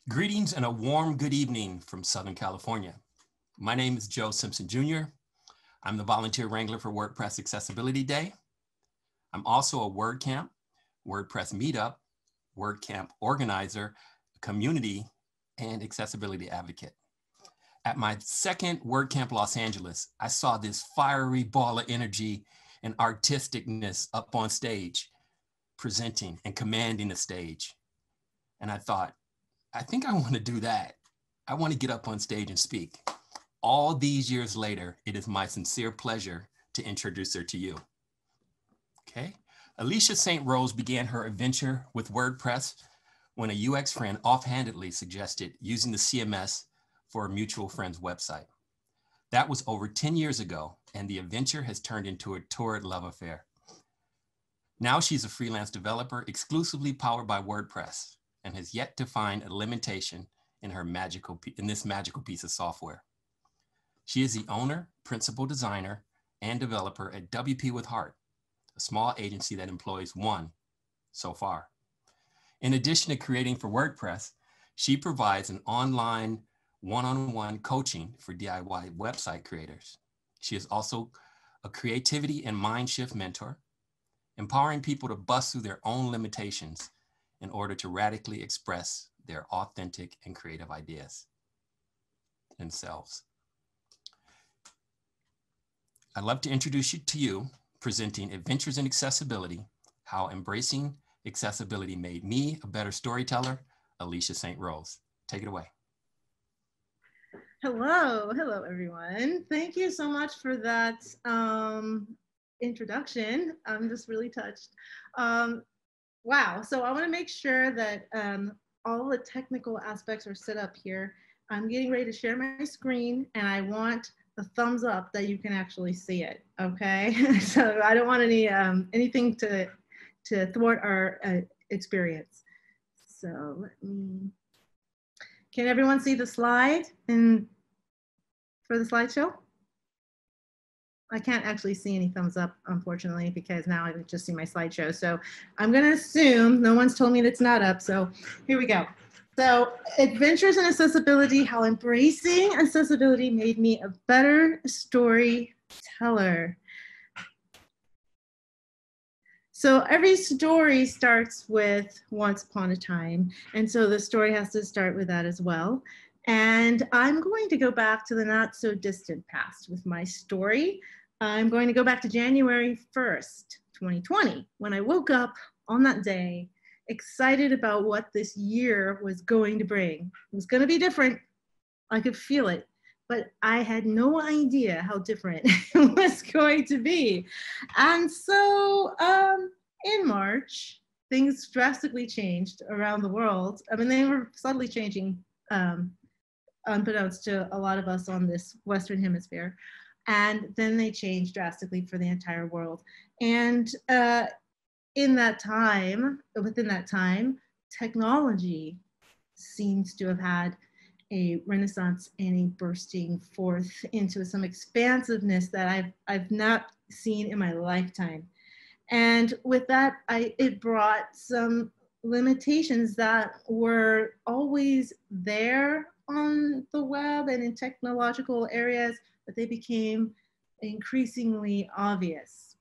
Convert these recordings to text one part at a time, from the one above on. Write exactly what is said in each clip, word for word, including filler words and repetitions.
Greetings and a warm good evening from Southern California. My name is Joe Simpson Junior I'm the volunteer wrangler for WordPress Accessibility Day. I'm also a WordCamp, WordPress Meetup, WordCamp organizer, community, and accessibility advocate. At my second WordCamp Los Angeles, I saw this fiery ball of energy and artisticness up on stage, presenting and commanding the stage. And I thought, I think I want to do that. I want to get up on stage and speak. All these years later, it is my sincere pleasure to introduce her to you. Okay. Alicia Saint Rose began her adventure with WordPress when a U X friend offhandedly suggested using the C M S for a mutual friend's website. That was over ten years ago, and the adventure has turned into a torrid love affair. Now she's a freelance developer exclusively powered by WordPress, and has yet to find a limitation in her magical in this magical piece of software. She is the owner, principal designer, and developer at W P with Heart, a small agency that employs one so far. In addition to creating for WordPress, she provides an online one-on-one coaching for D I Y website creators. She is also a creativity and mind shift mentor, empowering people to bust through their own limitations in order to radically express their authentic and creative ideas themselves. I'd love to introduce you to you, presenting Adventures in Accessibility, How Embracing Accessibility Made Me a Better Storyteller, Alicia Saint Rose. Take it away. Hello, hello everyone. Thank you so much for that um, introduction. I'm just really touched. Um, Wow, so I want to make sure that um, all the technical aspects are set up here. I'm getting ready to share my screen, and I want a thumbs up that you can actually see it, okay? So I don't want any um, anything to, to thwart our uh, experience. So let me, can everyone see the slide in, for the slideshow? I can't actually see any thumbs up, unfortunately, because now I just see my slideshow. So I'm going to assume no one's told me that it's not up. So here we go. So Adventures in Accessibility, How Embracing Accessibility Made Me a Better Storyteller. So every story starts with once upon a time. And so the story has to start with that as well. And I'm going to go back to the not so distant past with my story. I'm going to go back to January first, twenty twenty, when I woke up on that day, excited about what this year was going to bring. It was going to be different. I could feel it, but I had no idea how different it was going to be. And so um, in March, things drastically changed around the world. I mean, they were subtly changing um, unbeknownst to a lot of us on this Western hemisphere. And then they changed drastically for the entire world. And uh, in that time, within that time, technology seems to have had a renaissance and a bursting forth into some expansiveness that I've, I've not seen in my lifetime. And with that, I, it brought some limitations that were always there on the web and in technological areas, but they became increasingly obvious.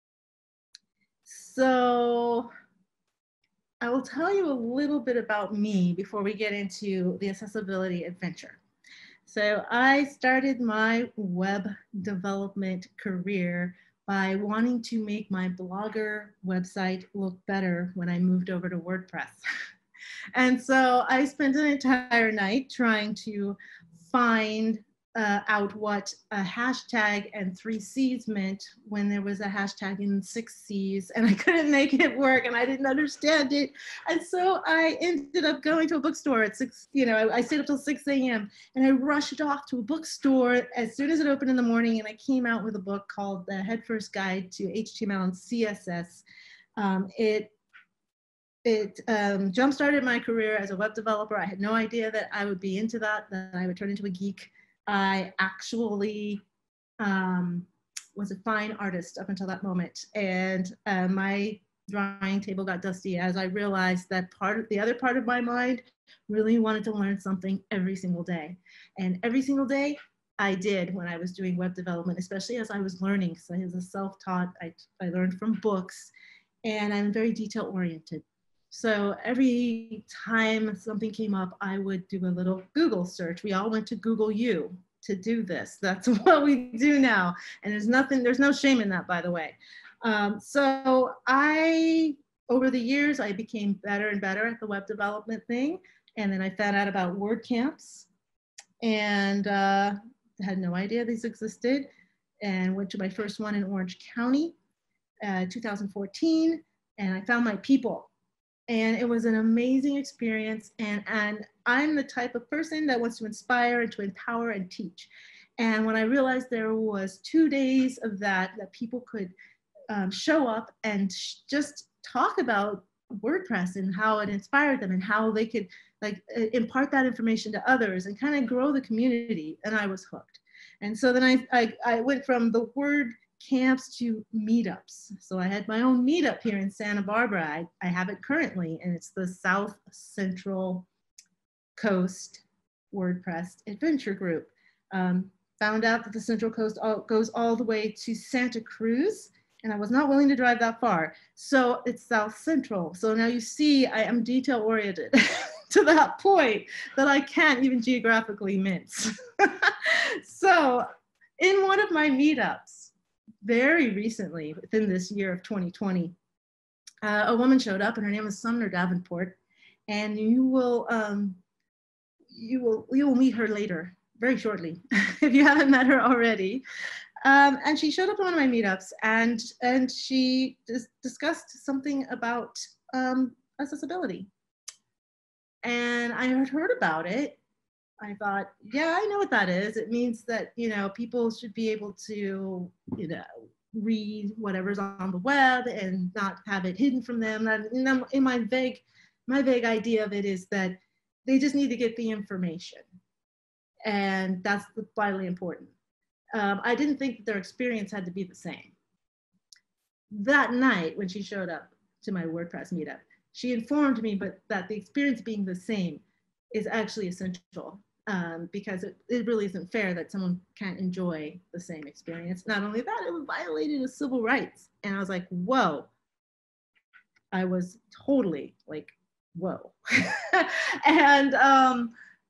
So I will tell you a little bit about me before we get into the accessibility adventure. So I started my web development career by wanting to make my Blogger website look better when I moved over to WordPress. And so I spent an entire night trying to find uh, out what a hashtag and three C's meant when there was a hashtag in six C's, and I couldn't make it work and I didn't understand it. And so I ended up going to a bookstore at six, you know, I, I stayed up till six A M and I rushed off to a bookstore as soon as it opened in the morning, and I came out with a book called The Headfirst Guide to H T M L and C S S. Um, it It um, jump-started my career as a web developer. I had no idea that I would be into that, that I would turn into a geek. I actually um, was a fine artist up until that moment. And uh, my drawing table got dusty as I realized that part of the other part of my mind really wanted to learn something every single day. And every single day I did when I was doing web development, especially as I was learning. So I was a self-taught, I, I learned from books, and I'm very detail oriented. So every time something came up, I would do a little Google search. We all went to Google U to do this. That's what we do now. And there's nothing, there's no shame in that, by the way. Um, so I, over the years, I became better and better at the web development thing. And then I found out about WordCamps and uh, had no idea these existed, and went to my first one in Orange County, uh, two thousand fourteen, and I found my people. And it was an amazing experience. And, and I'm the type of person that wants to inspire and to empower and teach. And when I realized there was two days of that, that people could um, show up and sh just talk about WordPress and how it inspired them and how they could like impart that information to others and kind of grow the community, and I was hooked. And so then I, I, I went from the word camps to meetups. So I had my own meetup here in Santa Barbara. I, I have it currently, and it's the South Central Coast WordPress Adventure Group. Um, found out that the Central Coast all, goes all the way to Santa Cruz, and I was not willing to drive that far. So it's South Central. So now you see I am detail oriented to that point that I can't even geographically mince. So in one of my meetups, very recently, within this year of twenty twenty, uh, a woman showed up, and her name was Sumner Davenport, and you will um, you will you will meet her later, very shortly, if you haven't met her already. Um, and she showed up at one of my meetups, and and she dis discussed something about um, accessibility, and I had heard about it. I thought, yeah, I know what that is. It means that, you know, people should be able to, you know, read whatever's on the web and not have it hidden from them. That, in my vague, my vague idea of it is that they just need to get the information, and that's vitally important. Um, I didn't think that their experience had to be the same. That night, when she showed up to my WordPress meetup, she informed me, but that the experience being the same is actually essential, um, because it, it really isn't fair that someone can't enjoy the same experience. Not only that, it was violated of civil rights. And I was like, whoa. I was totally like, whoa. And um,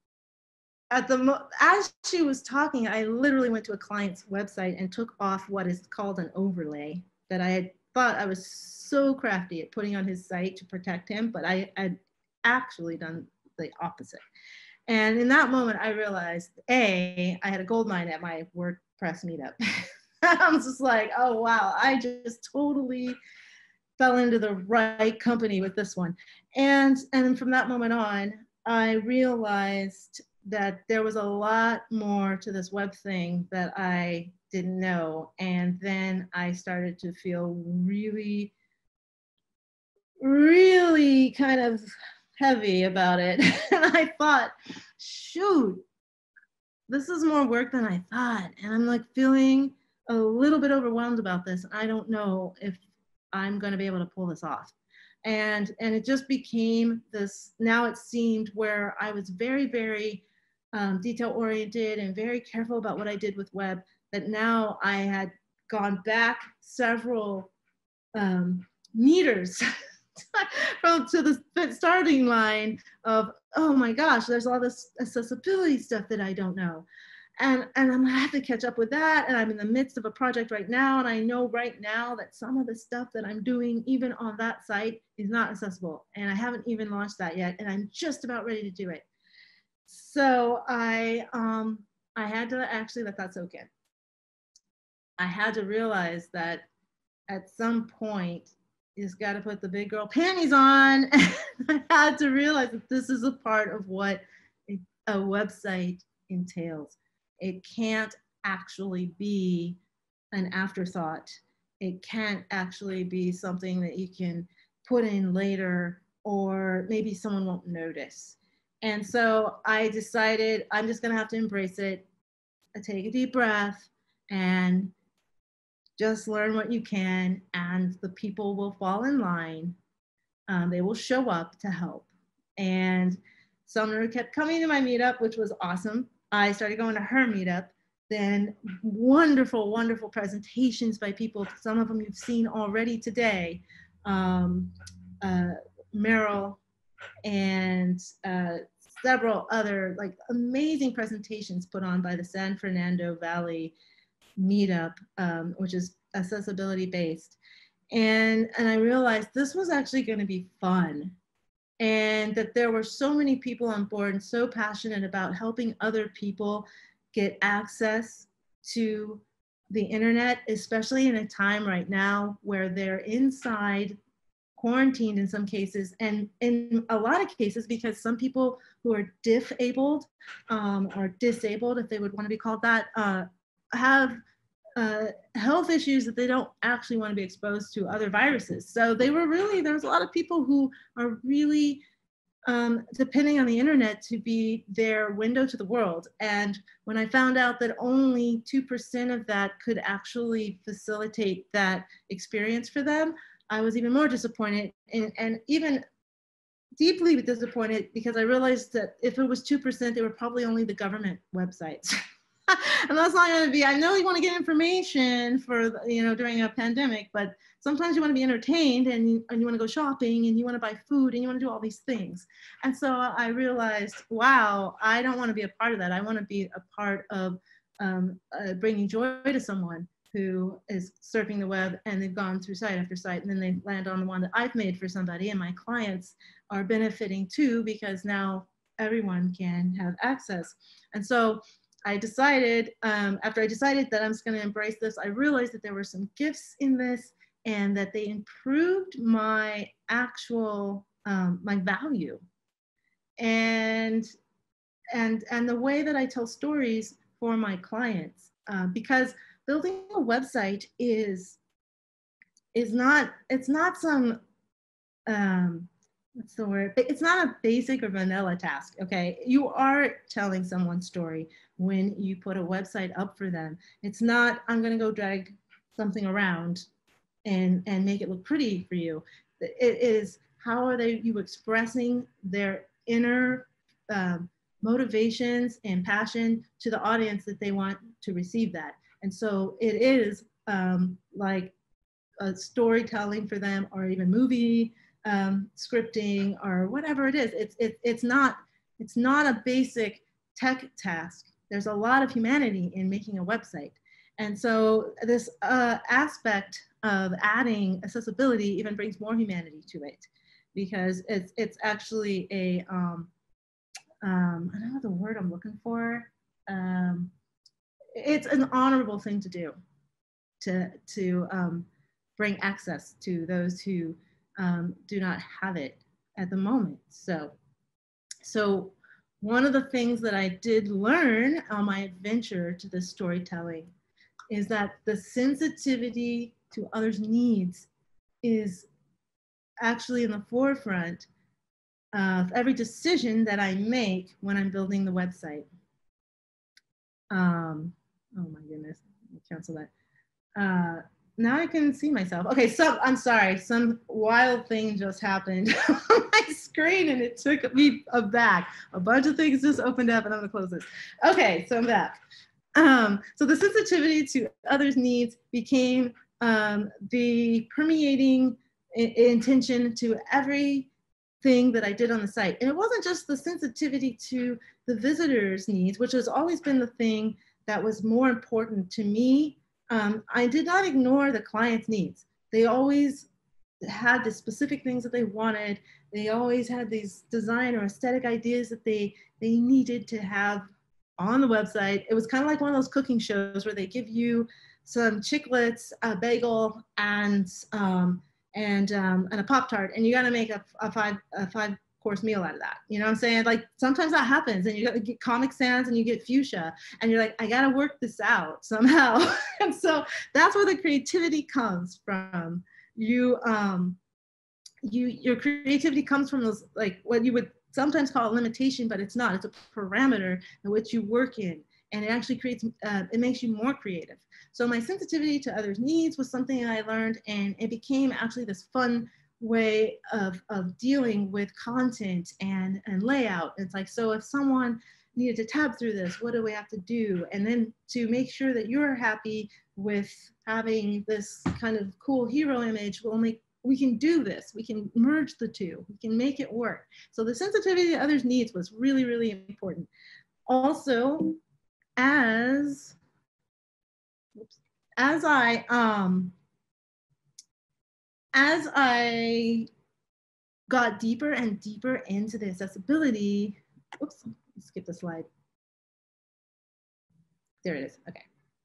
at the mo as she was talking, I literally went to a client's website and took off what is called an overlay that I had thought I was so crafty at putting on his site to protect him, but I had actually done the opposite. And in that moment, I realized, A, I had a gold mine at my WordPress meetup. I was just like, oh, wow, I just totally fell into the right company with this one. And, and from that moment on, I realized that there was a lot more to this web thing that I didn't know. And then I started to feel really, really kind of heavy about it. And I thought, shoot, this is more work than I thought. And I'm like feeling a little bit overwhelmed about this. I don't know if I'm going to be able to pull this off. And, and it just became this, now it seemed where I was very, very um, detail oriented and very careful about what I did with web, that now I had gone back several um, meters from to the starting line of, oh my gosh, there's all this accessibility stuff that I don't know. And, and I'm gonna have to catch up with that. And I'm in the midst of a project right now. And I know right now that some of the stuff that I'm doing, even on that site, is not accessible. And I haven't even launched that yet. And I'm just about ready to do it. So I, um, I had to actually let that soak in. I had to realize that at some point, you just got to put the big girl panties on. I had to realize that this is a part of what a, a website entails. It can't actually be an afterthought. It can't actually be something that you can put in later, or maybe someone won't notice. And so I decided I'm just gonna have to embrace it. I take a deep breath and just learn what you can, and the people will fall in line. Um, they will show up to help. And Sumner kept coming to my meetup, which was awesome. I started going to her meetup. Then wonderful, wonderful presentations by people. Some of them you've seen already today. Um, uh, Meryl and uh, several other like amazing presentations put on by the San Fernando Valley meetup, um, which is accessibility based. And, and I realized this was actually going to be fun, and that there were so many people on board and so passionate about helping other people get access to the internet, especially in a time right now where they're inside, quarantined in some cases, and in a lot of cases because some people who are diff-abled um, or disabled, if they would want to be called that, uh, have uh, health issues that they don't actually want to be exposed to other viruses. So they were really, there's a lot of people who are really um, depending on the internet to be their window to the world. And when I found out that only two percent of that could actually facilitate that experience for them, I was even more disappointed, and, and even deeply disappointed, because I realized that if it was two percent, they were probably only the government websites. And that's not going to be, I know you want to get information for, you know, during a pandemic, but sometimes you want to be entertained, and you, and you want to go shopping, and you want to buy food, and you want to do all these things. And so I realized, wow, I don't want to be a part of that. I want to be a part of um, uh, bringing joy to someone who is surfing the web, and they've gone through site after site, and then they land on the one that I've made for somebody, and my clients are benefiting too, because now everyone can have access. And so I decided, um, after I decided that I'm just going to embrace this, I realized that there were some gifts in this, and that they improved my actual, um, my value. And, and, and the way that I tell stories for my clients, uh, because building a website is, is not, it's not some, um, what's the word? It's not a basic or vanilla task, okay? You are telling someone's story when you put a website up for them. It's not, I'm gonna go drag something around and, and make it look pretty for you. It is, how are they, you expressing their inner um, motivations and passion to the audience that they want to receive that. And so it is um, like a storytelling for them, or even movie um, scripting, or whatever it is. It's, it, it's, not, it's not a basic tech task. There's a lot of humanity in making a website. And so this uh, aspect of adding accessibility even brings more humanity to it, because it's, it's actually a, um, um, I don't know the word I'm looking for. Um, it's an honorable thing to do, to, to um, bring access to those who um, do not have it at the moment. So, so one of the things that I did learn on my adventure to this storytelling is that the sensitivity to others' needs is actually in the forefront of every decision that I make when I'm building the website. Um, oh my goodness, let me cancel that. Uh, now I can see myself. Okay, so I'm sorry, some wild thing just happened on my screen, and it took me aback. A bunch of things just opened up, and I'm gonna close this. Okay, so I'm back. Um, so the sensitivity to others' needs became um, the permeating intention to everything that I did on the site. And it wasn't just the sensitivity to the visitors' needs, which has always been the thing that was more important to me. Um, I did not ignore the client's needs. They always had the specific things that they wanted. They always had these design or aesthetic ideas that they, they needed to have on the website. It was kind of like one of those cooking shows where they give you some chiclets, a bagel, and um, and um, and a Pop-Tart, and you got to make a, a five a five course meal out of that. You know what I'm saying? Like sometimes that happens, and you got to get Comic Sans, and you get fuchsia, and you're like, I got to work this out somehow. And so that's where the creativity comes from. You um, you your creativity comes from those, like what you would sometimes call a limitation, but it's not. It's a parameter in which you work in. and it actually creates, uh, it makes you more creative. So my sensitivity to others' needs was something I learned, and it became actually this fun way of, of dealing with content and, and layout. It's like, so if someone needed to tab through this, what do we have to do? And then to make sure that you're happy with having this kind of cool hero image, we'll make, we can do this. We can merge the two. We can make it work. So the sensitivity to others' needs was really, really important. Also, as, oops, as I, um, as I got deeper and deeper into the accessibility, oops, skip the slide. There it is, okay.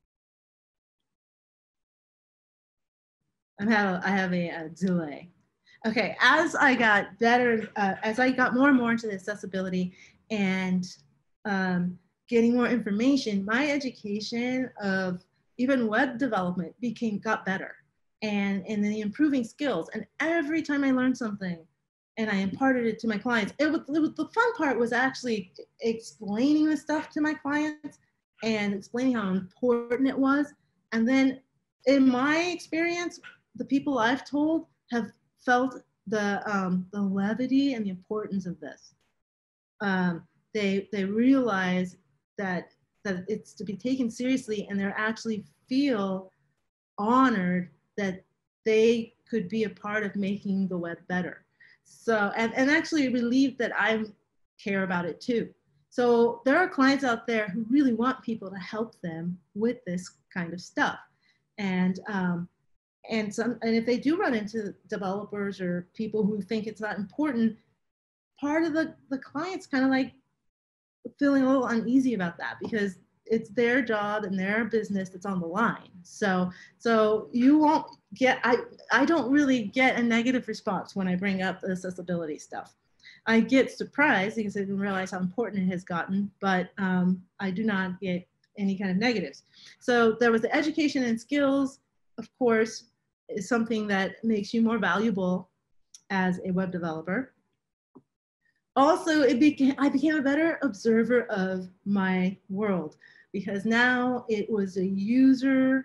I have, I have a, a delay. Okay, as I got better, uh, as I got more and more into the accessibility and um, getting more information, my education of even web development became, got better. And, and then the improving skills. And every time I learned something and I imparted it to my clients, it was, it was, the fun part was actually explaining the stuff to my clients and explaining how important it was. And then in my experience, the people I've told have felt the, um, the levity and the importance of this. Um, they, they realize that, that it's to be taken seriously, and they actually feel honored that they could be a part of making the web better. So, and, and actually relieved that I care about it too. So there are clients out there who really want people to help them with this kind of stuff. And, um, and, some, and if they do run into developers or people who think it's not important, part of the, the client's kind of like feeling a little uneasy about that, because it's their job and their business that's on the line. So, so you won't get, I, I don't really get a negative response when I bring up the accessibility stuff. I get surprised because I didn't realize how important it has gotten, but um, I do not get any kind of negatives. So there was the education and skills, of course, is something that makes you more valuable as a web developer. Also, it became, I became a better observer of my world, because now it was a user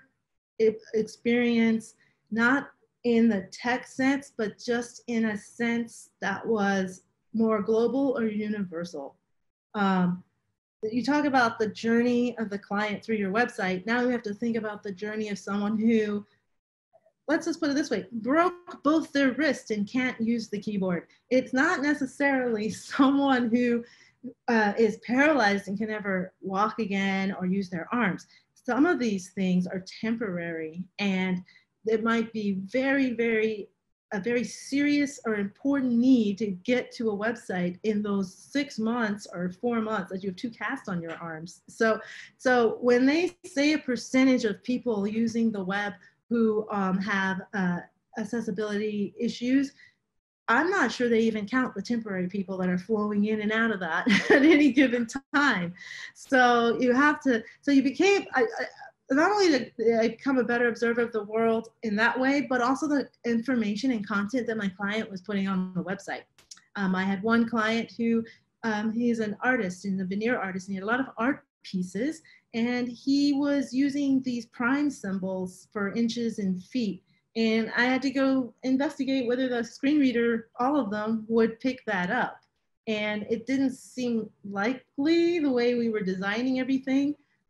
experience, not in the tech sense, but just in a sense that was more global or universal. Um, you talk about the journey of the client through your website. Now you have to think about the journey of someone who, let's just put it this way, broke both their wrists and can't use the keyboard. It's not necessarily someone who uh, is paralyzed and can never walk again or use their arms. Some of these things are temporary, and it might be very, very, a very serious or important need to get to a website in those six months or four months that you have two casts on your arms. So, so when they say a percentage of people using the web who um, have uh, accessibility issues, I'm not sure they even count the temporary people that are flowing in and out of that at any given time. So you have to, so you became, I, I, not only did I become a better observer of the world in that way, but also the information and content that my client was putting on the website. Um, I had one client who, um, he's an artist, he's a veneer artist, and he had a lot of art pieces, and he was using these prime symbols for inches and feet. And I had to go investigate whether the screen reader, all of them, would pick that up. And it didn't seem likely the way we were designing everything.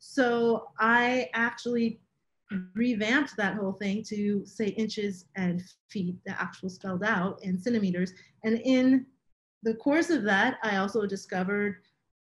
So I actually revamped that whole thing to say inches and feet, the actual spelled out, and centimeters. And in the course of that, I also discovered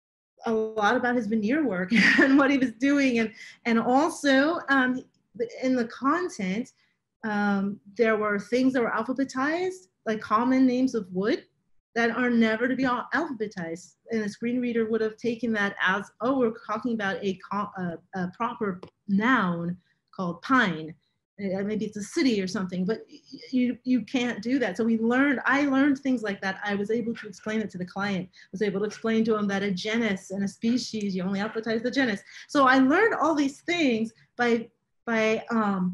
a lot about his veneer work and what he was doing. And, and also um, in the content, um, there were things that were alphabetized, like common names of wood, that are never to be alphabetized. And a screen reader would have taken that as, oh, we're talking about a, a, a proper noun called pine. Maybe it's a city or something, but you, you can't do that. So we learned, I learned things like that. I was able to explain it to the client, was able to explain to him that a genus and a species, you only alphabetize the genus. So I learned all these things by, by um,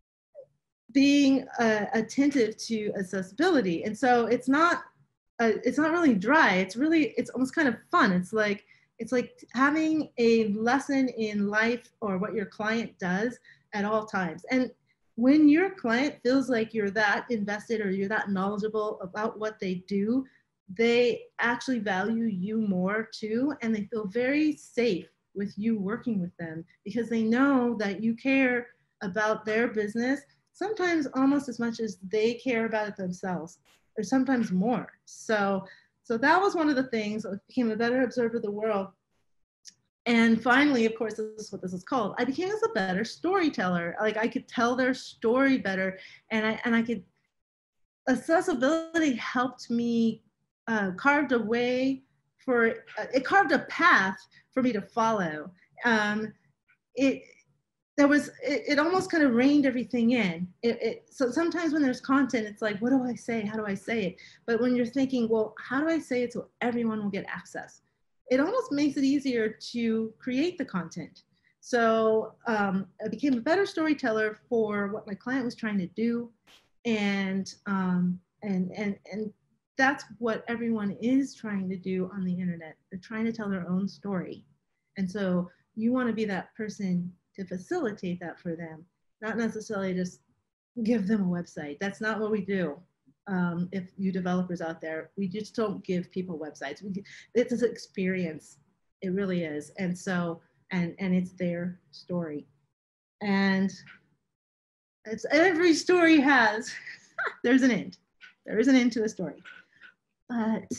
being uh, attentive to accessibility. And so it's not, uh, it's not really dry. It's really, it's almost kind of fun. It's like, It's like having a lesson in life or what your client does at all times. And when your client feels like you're that invested or you're that knowledgeable about what they do, they actually value you more too, and they feel very safe with you working with them because they know that you care about their business, sometimes almost as much as they care about it themselves, or sometimes more. So, so that was one of the things. I became a better observer of the world. And finally, of course, this is what this is called. I became as a better storyteller. Like I could tell their story better, and I and I could. Accessibility helped me uh, carved a way for uh, it carved a path for me to follow. Um, it there was it, it almost kind of reined everything in. It, it, so sometimes when there's content, it's like, what do I say? How do I say it? But when you're thinking, well, how do I say it so everyone will get access? It almost makes it easier to create the content. So um, I became a better storyteller for what my client was trying to do, and um, and and and that's what everyone is trying to do on the internet. They're trying to tell their own story, and so you want to be that person to facilitate that for them, not necessarily just give them a website. That's not what we do. Um, if you developers out there, we just don't give people websites. We, it's an experience. It really is. And so, and, and it's their story. And it's every story has, there's an end. There is an end to a story. But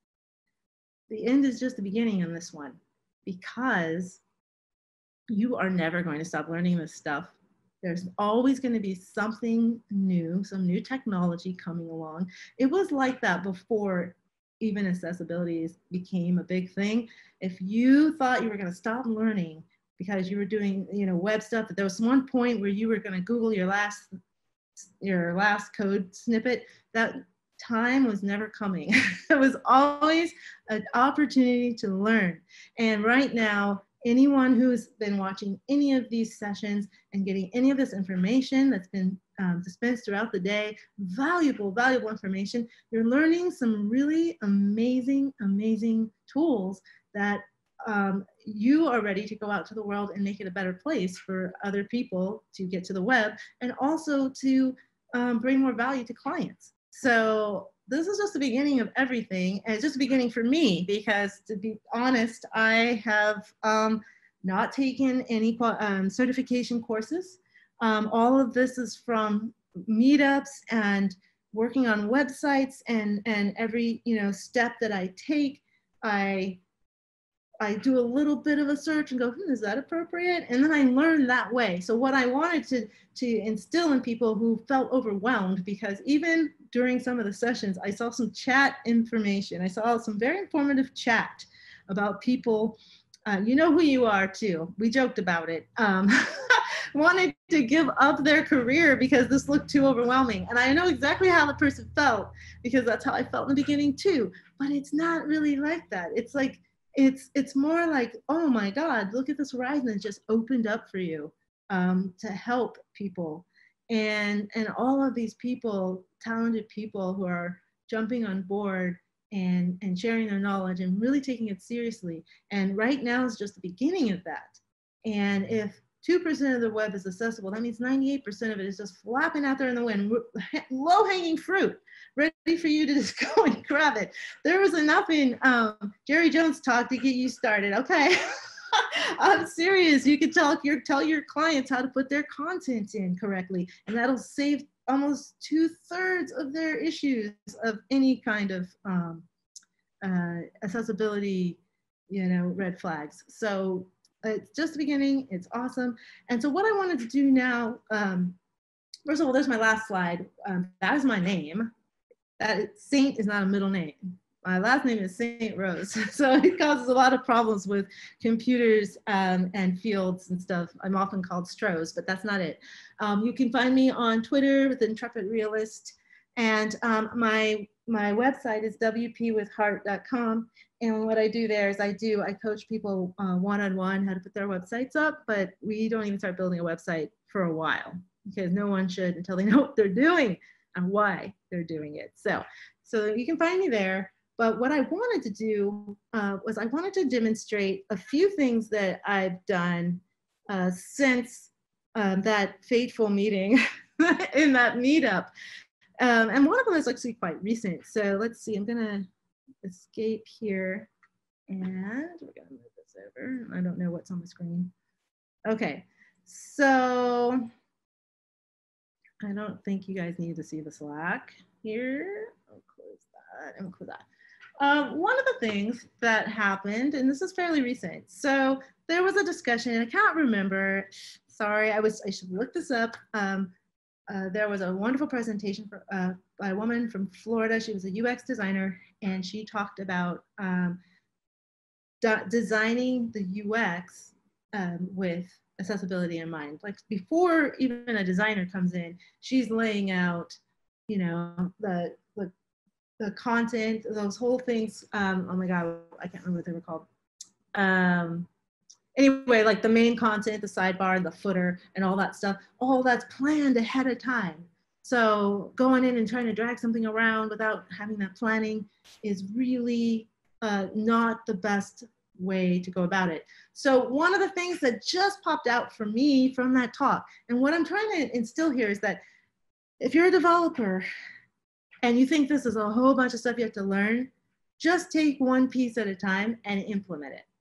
the end is just the beginning on this one, because you are never going to stop learning this stuff. There's always going to be something new, some new technology coming along. It was like that before even accessibility became a big thing. If you thought you were going to stop learning because you were doing, you know, web stuff, that there was one point where you were going to Google your last, your last code snippet, that time was never coming. It was always an opportunity to learn. And right now, anyone who's been watching any of these sessions and getting any of this information that's been um, dispensed throughout the day, valuable, valuable information, you're learning some really amazing, amazing tools that um, you are ready to go out to the world and make it a better place for other people to get to the web, and also to um, bring more value to clients. So this is just the beginning of everything, and it's just the beginning for me, because to be honest, I have um, not taken any um, certification courses. Um, all of this is from meetups and working on websites, and and every you know step that I take, I I do a little bit of a search and go, hmm, is that appropriate? And then I learn that way. So what I wanted to, to instill in people who felt overwhelmed, because even during some of the sessions, I saw some chat information. I saw some very informative chat about people, uh, you know who you are too. We joked about it. Um, wanted to give up their career because this looked too overwhelming. And I know exactly how the person felt, because that's how I felt in the beginning too. But it's not really like that. It's like, It's it's more like, oh my God, look at this horizon that just opened up for you um, to help people. And, and all of these people, talented people who are jumping on board and, and sharing their knowledge and really taking it seriously. And right now is just the beginning of that. And if two percent of the web is accessible, that means ninety-eight percent of it is just flapping out there in the wind, low-hanging fruit, ready for you to just go and grab it. There was enough in um, Jerry Jones' talk to get you started, okay? I'm serious. You can tell your, tell your clients how to put their content in correctly, and that'll save almost two-thirds of their issues of any kind of um, uh, accessibility, you know, red flags. So it's just the beginning. It's awesome. And so what I wanted to do now, um, first of all, there's my last slide. Um, that is my name. That Saint is not a middle name. My last name is Saint Rose. So it causes a lot of problems with computers um, and fields and stuff. I'm often called Strohs, but that's not it. Um, you can find me on Twitter with Intrepid Realist. And um, my, my website is w p with heart dot com. And what I do there is I do, I coach people uh, one-on-one how to put their websites up, but we don't even start building a website for a while, because no one should until they know what they're doing and why they're doing it. So, so you can find me there. But what I wanted to do uh, was I wanted to demonstrate a few things that I've done uh, since um, that fateful meeting in that meetup. Um, and one of them is actually quite recent. So let's see, I'm gonna escape here and we're gonna move this over. I don't know what's on the screen. Okay, so I don't think you guys need to see the Slack here. I'll close that and close that. Um, one of the things that happened, and this is fairly recent, so there was a discussion, I can't remember, sorry, I was I should look this up. Um, uh, there was a wonderful presentation for, uh, by a woman from Florida. She was a U X designer, and she talked about um, designing the U X um, with accessibility in mind. Like before even a designer comes in, she's laying out, you know, the the, the content, those whole things. Um, oh my God, I can't remember what they were called. Um, anyway, like the main content, the sidebar, the footer, and all that stuff, all that's planned ahead of time. So going in and trying to drag something around without having that planning is really uh, not the best way to go about it. So one of the things that just popped out for me from that talk, and what I'm trying to instill here is that if you're a developer and you think this is a whole bunch of stuff you have to learn, just take one piece at a time and implement it.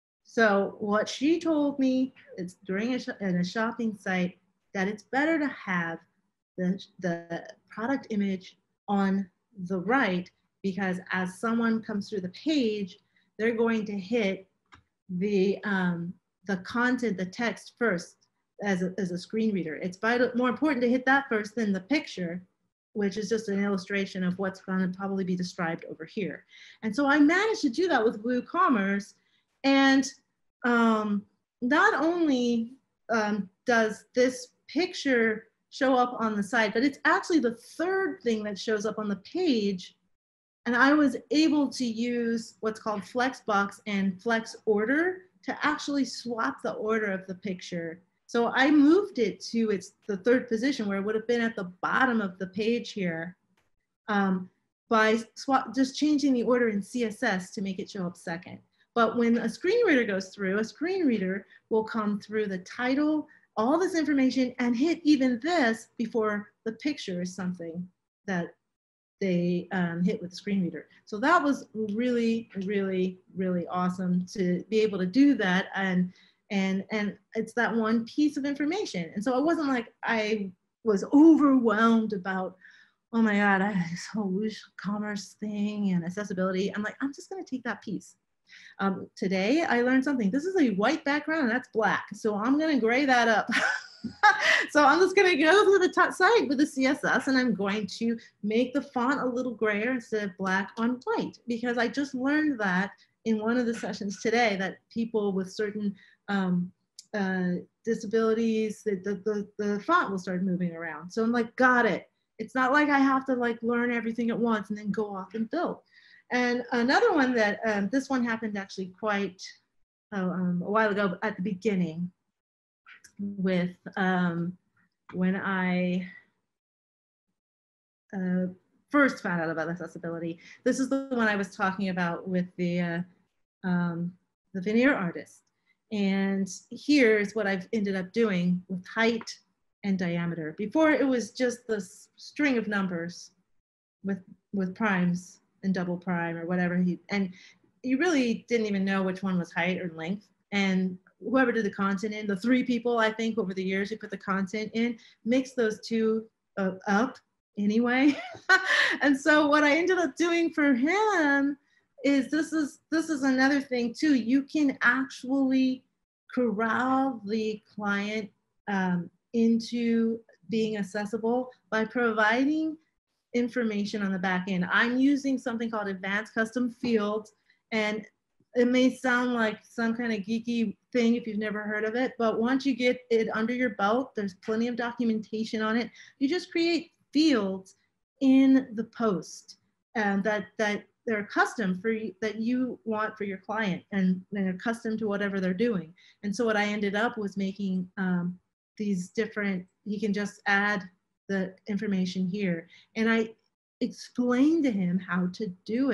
So what she told me is during a, sh in a shopping site that it's better to have the, the product image on the right, because as someone comes through the page, they're going to hit the, um, the content, the text first as a, as a screen reader. It's vital, more important to hit that first than the picture, which is just an illustration of what's going to probably be described over here. And so I managed to do that with WooCommerce. And um, not only um, does this picture show up on the side, but it's actually the third thing that shows up on the page. And I was able to use what's called Flexbox and Flex Order to actually swap the order of the picture. So I moved it to its the third position where it would have been at the bottom of the page here um, by swap, just changing the order in C S S to make it show up second. But when a screen reader goes through, a screen reader will come through the title, all this information, and hit even this before the picture is something that they um, hit with the screen reader. So that was really, really, really awesome to be able to do that. And, and, and it's that one piece of information. And so it wasn't like I was overwhelmed about, oh my God, I have this whole WooCommerce thing and accessibility. I'm like, I'm just gonna take that piece. Um, today I learned something. This is a white background and that's black. So I'm gonna gray that up. So I'm just gonna go to the top side with the C S S and I'm going to make the font a little grayer instead of black on white, because I just learned that in one of the sessions today that people with certain um, uh, disabilities, the, the, the, the font will start moving around. So I'm like, got it. It's not like I have to like learn everything at once and then go off and build. And another one that, um, this one happened actually quite uh, um, a while ago at the beginning with um, when I uh, first found out about accessibility. This is the one I was talking about with the, uh, um, the veneer artist. And here's what I've ended up doing with height and diameter. Before it was just this string of numbers with, with primes and double prime or whatever. He, and you really didn't even know which one was height or length. And whoever did the content in, the three people I think over the years who put the content in, mixed those two uh, up anyway. And so what I ended up doing for him is this is this is another thing too. You can actually corral the client um, into being accessible by providing information on the back end. I'm using something called advanced custom fields, and it may sound like some kind of geeky thing if you've never heard of it, but once you get it under your belt, there's plenty of documentation on it. You just create fields in the post um, that that they're custom for you, that you want for your client, and they're custom to whatever they're doing. And so what I ended up was making um, these different, you can just add the information here. And I explained to him how to do it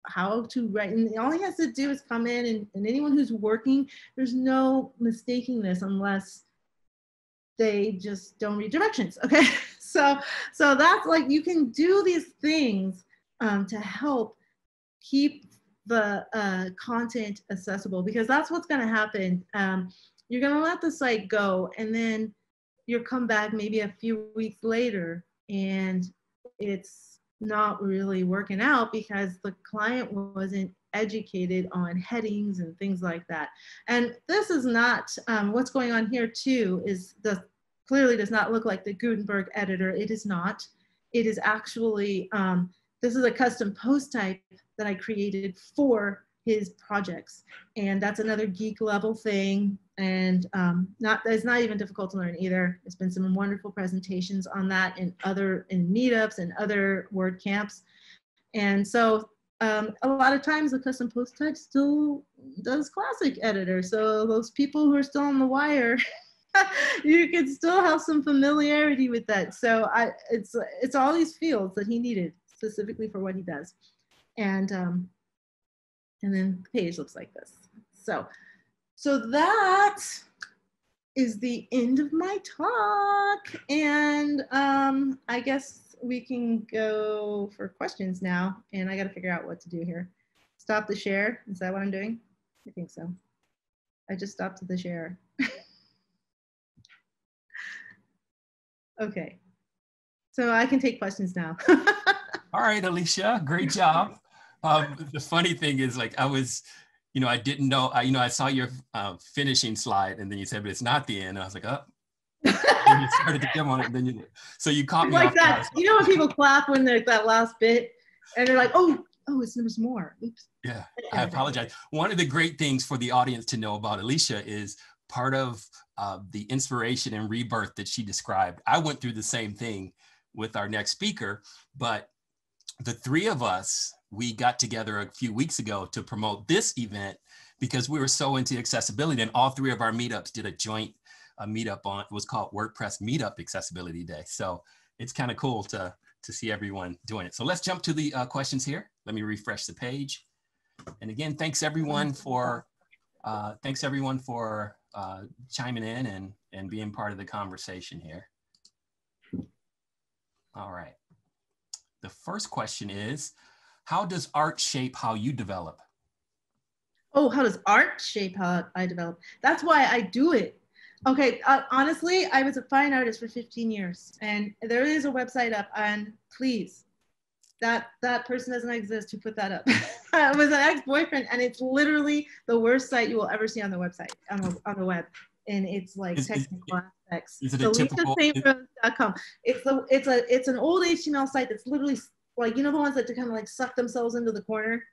how to write. And all he has to do is come in, and, and anyone who's working, there's no mistaking this unless they just don't read directions. Okay. So, so that's like, you can do these things um, to help keep the uh, content accessible, because that's what's going to happen. Um, you're going to let the site go, and then you'll come back maybe a few weeks later and it's not really working out because the client wasn't educated on headings and things like that. And this is not, um, what's going on here too is the clearly does not look like the Gutenberg editor. It is not. It is actually, um, this is a custom post type that I created for his projects. And that's another geek level thing. And um, not, it's not even difficult to learn either. There's been some wonderful presentations on that in other, in meetups and other word camps. And so um, a lot of times the custom post type still does classic editor. So those people who are still on the wire, you can still have some familiarity with that. So I, it's it's all these fields that he needed specifically for what he does, and um, and then the page looks like this. So so that is the end of my talk, and um, I guess we can go for questions now. And I got to figure out what to do here. Stop the share. Is that what I'm doing? I think so. I just stopped the share. Okay, so I can take questions now. All right, Alicia, great job. Um, the funny thing is, like, I was, you know, I didn't know, I, you know, I saw your uh, finishing slide, and then you said, but it's not the end. And I was like, oh, and you started to come on it, and then you, so you caught me like off that. guard. You know when people clap when they're that last bit, and they're like, oh, oh, it's, there's more. Oops. Yeah, I apologize. One of the great things for the audience to know about Alicia is part of uh, the inspiration and rebirth that she described. I went through the same thing with our next speaker, but the three of us, we got together a few weeks ago to promote this event because we were so into accessibility, and all three of our meetups did a joint uh, meetup on, it was called WordPress Meetup Accessibility Day. So it's kind of cool to, to see everyone doing it. So let's jump to the uh, questions here. Let me refresh the page. And again, thanks everyone for, uh, thanks everyone for uh, chiming in and, and being part of the conversation here. All right. The first question is, how does art shape how you develop? Oh, how does art shape how I develop? That's why I do it. Okay, uh, honestly, I was a fine artist for fifteen years, and there is a website up, and please, that that person doesn't exist who put that up. It was an ex-boyfriend, and it's literally the worst site you will ever see on the website, on the, on the web. And it's like Is, technical is, aspects. is it so a typical, lisa saint rose dot com. It's the it's a it's an old H T M L site that's literally like, you know, the ones that kind of like suck themselves into the corner.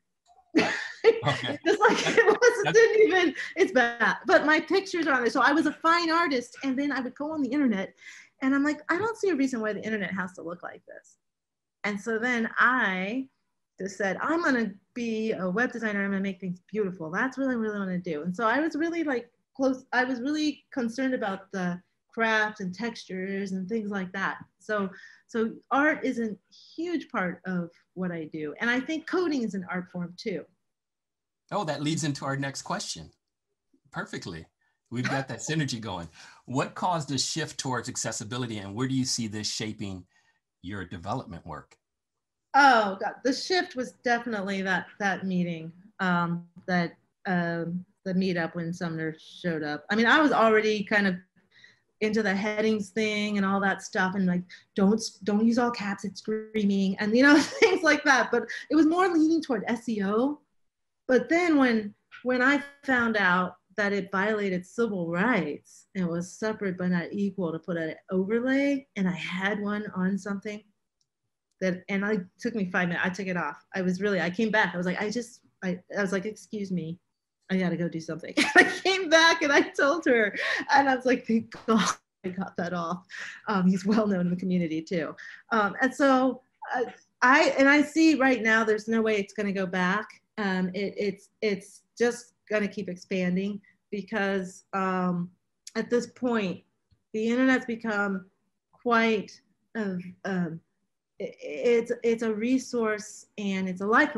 okay. It's just like it, was, it didn't even, it's bad. But my pictures are on there. So I was a fine artist, and then I would go on the internet, and I'm like, I don't see a reason why the internet has to look like this. And so then I just said, I'm gonna be a web designer. I'm gonna make things beautiful. That's what I really want to do. And so I was really like close. I was really concerned about the craft and textures and things like that. So, so art is a huge part of what I do. And I think coding is an art form too. Oh, that leads into our next question. Perfectly. We've got that synergy going. What caused the shift towards accessibility, and where do you see this shaping your development work? Oh God, the shift was definitely that that meeting, um, that um, the meetup when Sumner showed up. I mean, I was already kind of into the headings thing and all that stuff, and like, don't don't use all caps, it's screaming, and you know, things like that. But it was more leaning toward S E O. But then when when I found out that it violated civil rights and was separate but not equal to put an overlay, and I had one on something that, and I took me five minutes, I took it off. I was really, I came back, I was like, I just, I, I was like, excuse me, I gotta go do something. I came back and I told her, and I was like, thank God I got that off. Um, he's well known in the community too. Um, and so uh, I, and I see right now, there's no way it's gonna go back. Um, it, it's, it's just gonna keep expanding because um, at this point, the internet's become quite, of, um, it, it's, it's a resource and it's a lifeline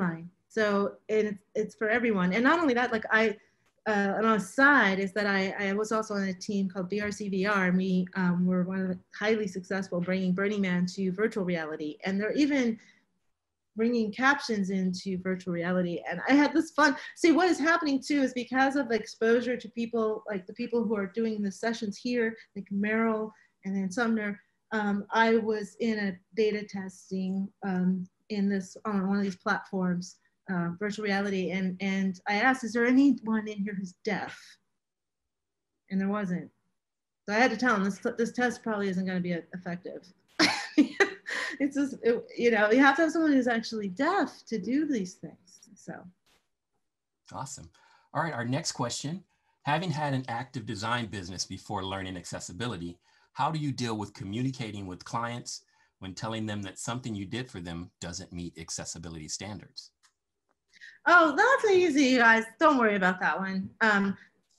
So it, it's for everyone. And not only that, like I, uh, and on a side is that I, I was also on a team called B R C V R, and we um, were one of the highly successful bringing Burning Man to virtual reality. And they're even bringing captions into virtual reality. And I had this fun. See, what is happening too is because of the exposure to people, like the people who are doing the sessions here, like Merrill and then Sumner, um, I was in a beta testing um, in this, on one of these platforms, uh, virtual reality. And, and I asked, is there anyone in here who's deaf? And there wasn't. So I had to tell them this, this test probably isn't going to be effective. It's just, it, you know, you have to have someone who's actually deaf to do these things. So. Awesome. All right, our next question. Having had an active design business before learning accessibility, how do you deal with communicating with clients when telling them that something you did for them doesn't meet accessibility standards? Oh, that's easy, you guys. Don't worry about that one. Um,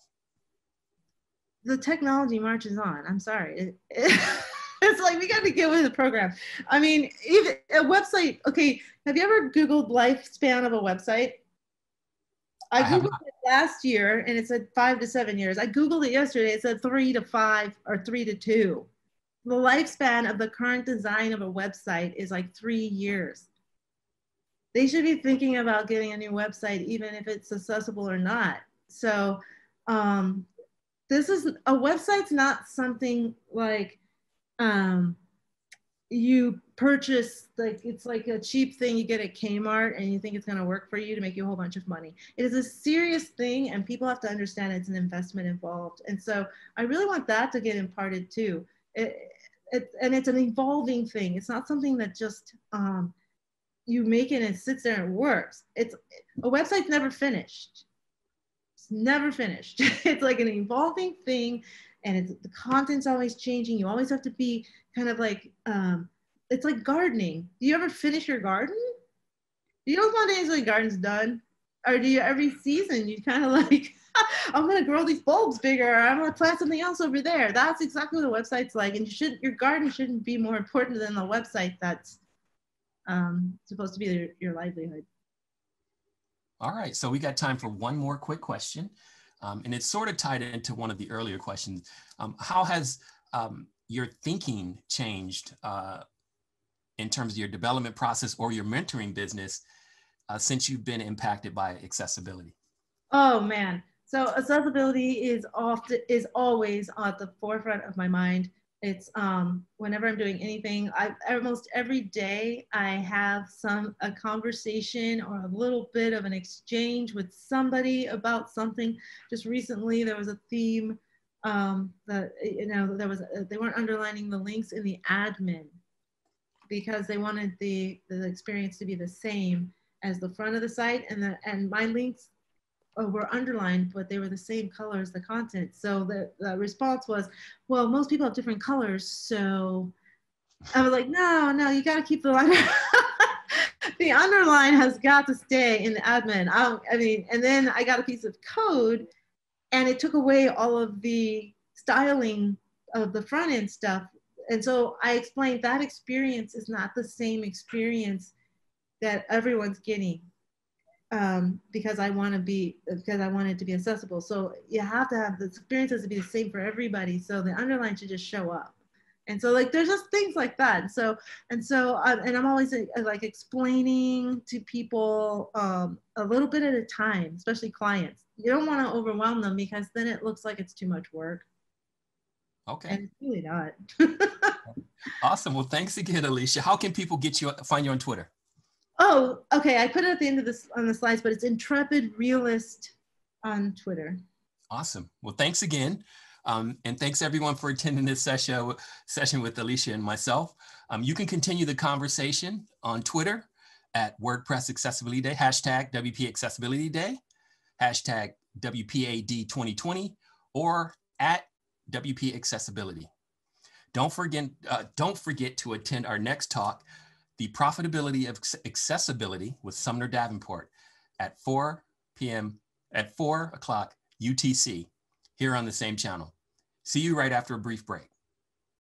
the technology marches on. I'm sorry. It, it, it's like, we got to get with the program. I mean, even a website. Okay. Have you ever Googled lifespan of a website? I, I Googled it last year and it said five to seven years. I Googled it yesterday. It said three to five or three to two. The lifespan of the current design of a website is like three years. They should be thinking about getting a new website, even if it's accessible or not. So, um, this is, a website's not something like um, you purchase, like it's like a cheap thing you get at Kmart and you think it's gonna work for you to make you a whole bunch of money. It is a serious thing and people have to understand it's an investment involved. And so I really want that to get imparted too. It, it, and it's an evolving thing. It's not something that just um, you make it and it sits there and it works. It's, a website's never finished. Never finished. It's like an evolving thing and it's, the content's always changing. You always have to be kind of like, um, it's like gardening. Do you ever finish your garden? Do you know spontaneously garden's done? Or do you every season you kind of like, I'm gonna grow these bulbs bigger, or I'm gonna plant something else over there. That's exactly what a website's like. And you should, your garden shouldn't be more important than the website that's um, supposed to be your, your livelihood. All right, so we got time for one more quick question. Um, and it's sort of tied into one of the earlier questions. Um, how has um, your thinking changed uh, in terms of your development process or your mentoring business uh, since you've been impacted by accessibility? Oh man, so accessibility is often, is always at the forefront of my mind. It's um, whenever I'm doing anything, I almost every day I have some, a conversation or a little bit of an exchange with somebody about something. Just recently there was a theme um, that, you know, there was, they weren't underlining the links in the admin because they wanted the, the experience to be the same as the front of the site, and the, and my links were underlined, but they were the same color as the content. So the, the response was, well, most people have different colors. So I was like, no, no, you got to keep the line. The underline has got to stay in the admin. I, I mean, and then I got a piece of code and it took away all of the styling of the front end stuff. And so I explained that experience is not the same experience that everyone's getting. Um, because I want to be, because I want it to be accessible. So you have to have the experience has to be the same for everybody. So the underline should just show up. And so like, there's just things like that. And so, and so, um, and I'm always uh, like explaining to people um, a little bit at a time, especially clients. You don't want to overwhelm them because then it looks like it's too much work. Okay. And it's really not. Awesome. Well, thanks again, Alicia. How can people get you, find you on Twitter? Oh, okay. I put it at the end of this on the slides, but it's Intrepid Realist on Twitter. Awesome. Well, thanks again. Um, and thanks everyone for attending this session, session with Alicia and myself. Um, you can continue the conversation on Twitter at WordPress Accessibility Day, hashtag W P Accessibility Day, hashtag W P A D twenty twenty, or at W P Accessibility. Don't forget, uh, don't forget to attend our next talk, The Profitability of Accessibility with Sumner Davenport at four p m at four o'clock U T C here on the same channel. See you right after a brief break.